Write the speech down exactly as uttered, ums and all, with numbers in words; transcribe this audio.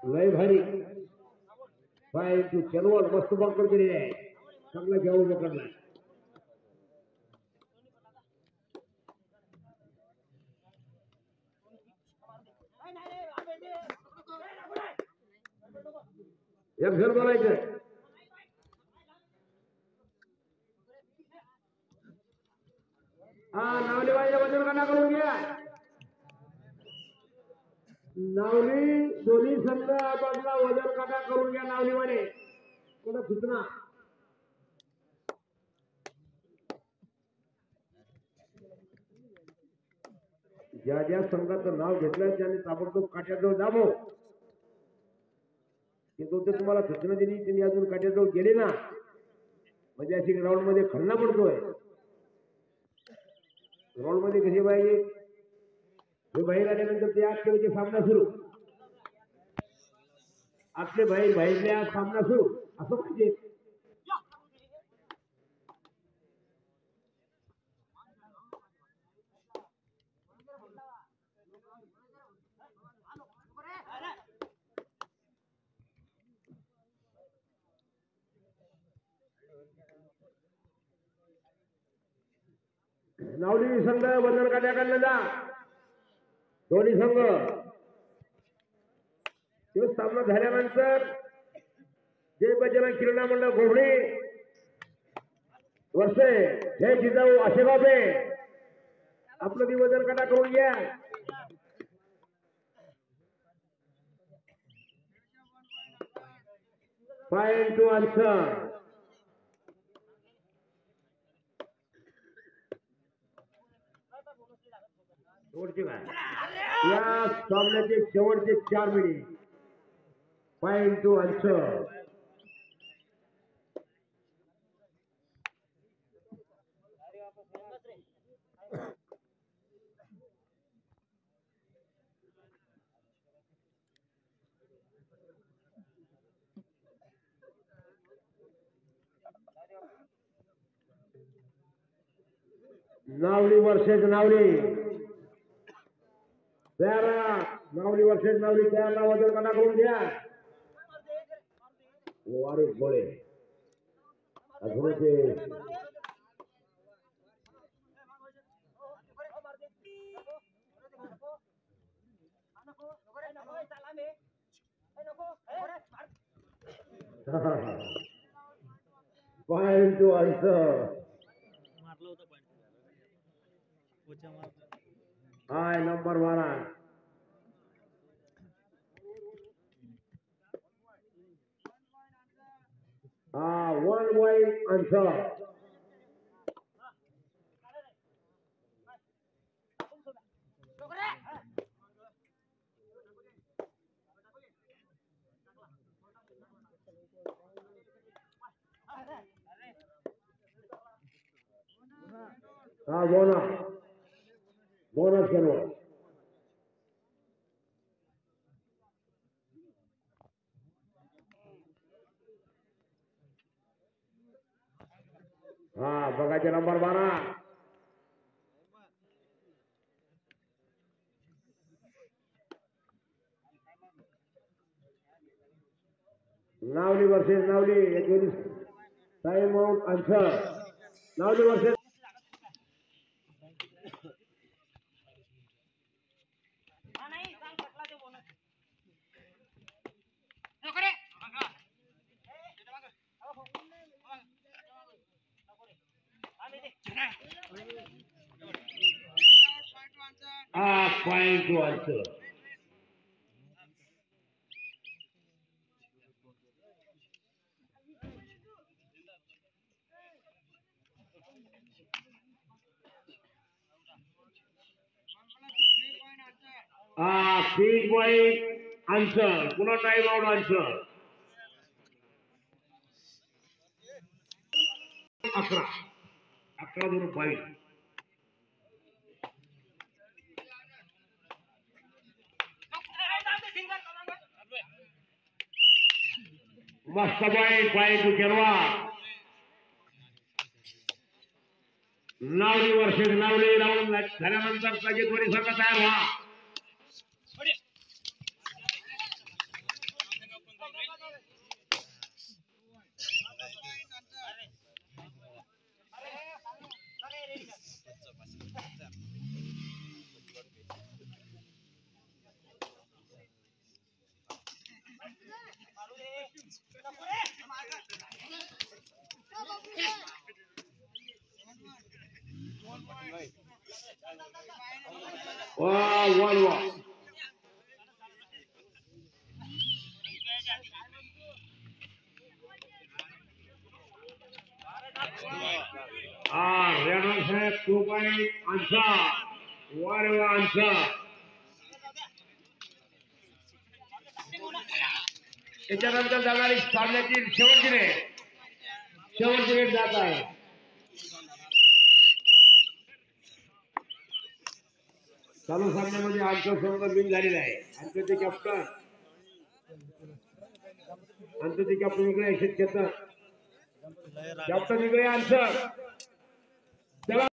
लय भारी बाय तू चलवल मस्त बंकर केली आहे चांगला घेऊ पकडला एक झेल बोलायचं हा नावली बाईला वजन काटा करून घ्या नावली दोन्ही संघ बाजूला वजन काटा करून घ्या नावलीवाले कोणा सूचना ज्या ज्या संघाचं नाव घेतलं त्याने ताबडतोब काट्याजवळ दाबो ते तुम्हाला सूचना दिली तुम्ही अजून काट्याजवळ गेले ना म्हणजे अशी ग्राउंड मध्ये खन्ना पडतोय ग्राउंड मध्ये कशी पाहिजे हे बाहेर आल्यानंतर ते आठ खेळाचे सामना सुरू आठले बाहेर बाहेरल्या सामना सुरू असं पाहिजे नावली संघ वजन काट्याकडनं जा दोन्ही संघ तो सामना झाल्यानंतर जय बजरंग क्रीडा मंडळ घोगडी वर्षे जय जिजाऊ आशेबाबे आपलं ती वजन काटा करून घ्या पॉइंट टू आन्सर या सामन्याचे शेवटचे चार मिनिट पॉइंट टू आन्सर नावली वर्षेच नावली त्याला नावली वर्षेच नावली त्याला वजन काटा करून घ्या वारे गोळे अजूनचे पॉइंट टू आन्सर हाय नंबर बारा हा वन पॉइंट आन्सर हा बोनस बोनस करो हा बघायचे नंबर बारा नावली वर्सेस नावली एकोणीस टाइम आउट आन्सर नावली versus Ah, fine to answer. Ah, three point answer. Puna time out answer. Akra. Akra dono five. मस्त पॉइंट पॉइंट टू केरवा नावली वर्षेस नावली राऊंड झाल्यानंतर लगेच वरी संघ तयार व्हा वा वन वा Ah, Renan Saab two point answer. One answer. त्याच्यानंतर जाणारी सामन्यातील शेवटची रेड शेवटची रेड जात आहे. चालू सामन्यामध्ये आमचं सर्व बिल झालेलं आहे. आमचं ते कॅप्टन आमचं ते कॅप्टन इकडे एकशे छत्तर कॅप्टन इकडे आन्सर.